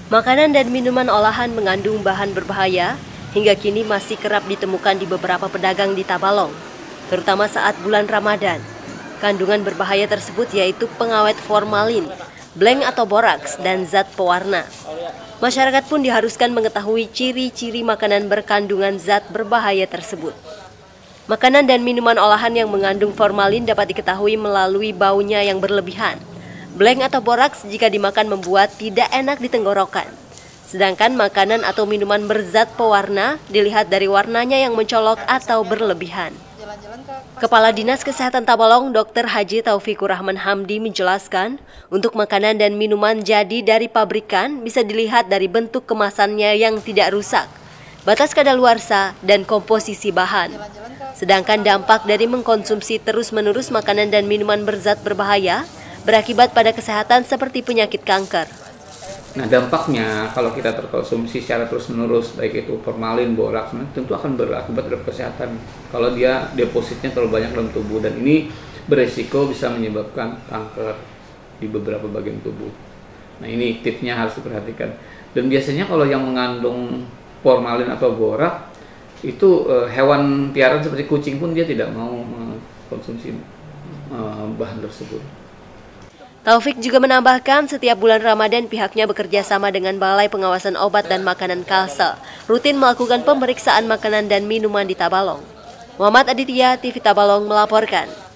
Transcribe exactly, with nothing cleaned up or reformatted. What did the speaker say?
Makanan dan minuman olahan mengandung bahan berbahaya hingga kini masih kerap ditemukan di beberapa pedagang di Tabalong, terutama saat bulan Ramadan. Kandungan berbahaya tersebut yaitu pengawet formalin, bleng atau boraks, dan zat pewarna. Masyarakat pun diharuskan mengetahui ciri-ciri makanan berkandungan zat berbahaya tersebut. Makanan dan minuman olahan yang mengandung formalin dapat diketahui melalui baunya yang berlebihan. Bleng atau boraks jika dimakan membuat tidak enak di tenggorokan. Sedangkan makanan atau minuman berzat pewarna dilihat dari warnanya yang mencolok atau berlebihan. Kepala Dinas Kesehatan Tabalong, Dokter Haji Taufikur Rahman Hamdi menjelaskan, untuk makanan dan minuman jadi dari pabrikan bisa dilihat dari bentuk kemasannya yang tidak rusak, batas kadaluarsa, dan komposisi bahan. Sedangkan dampak dari mengkonsumsi terus-menerus makanan dan minuman berzat berbahaya berakibat pada kesehatan seperti penyakit kanker. Nah, dampaknya kalau kita terkonsumsi secara terus-menerus, baik itu formalin, boraks, tentu akan berakibat terhadap kesehatan kalau dia depositnya terlalu banyak dalam tubuh, dan ini beresiko bisa menyebabkan kanker di beberapa bagian tubuh. Nah, ini tipsnya harus diperhatikan. Dan biasanya kalau yang mengandung formalin atau borak itu eh, hewan piaraan seperti kucing pun dia tidak mau mengkonsumsi eh, bahan tersebut. Taufik juga menambahkan setiap bulan Ramadan pihaknya bekerja sama dengan Balai Pengawasan Obat dan Makanan Kalsel, rutin melakukan pemeriksaan makanan dan minuman di Tabalong. Muhammad Aditya, T V Tabalong melaporkan.